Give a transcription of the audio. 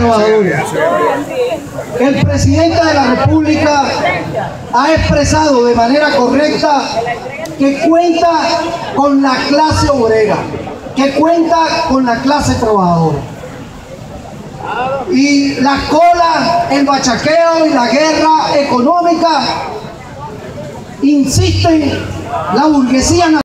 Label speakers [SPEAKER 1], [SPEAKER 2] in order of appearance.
[SPEAKER 1] trabajadores. El presidente de la República ha expresado de manera correcta que cuenta con la clase obrera, que cuenta con la clase trabajadora. Y la cola, el bachaqueo y la guerra económica insisten la burguesía nacional.